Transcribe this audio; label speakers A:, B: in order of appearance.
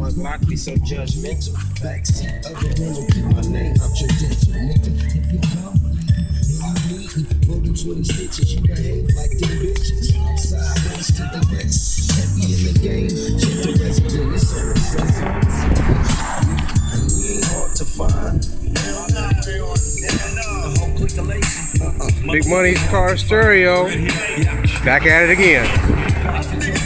A: my Glock be so judgmental. Backseat of the rental, keep my name out your dental, nigga. If you don't believe me, more than 20 stitches, you behave like them bitches. Sideways to the west, heavy in the game, check the resident, it's on the front. And we ain't hard to find.
B: Big Money's Car Stereo, back at it again.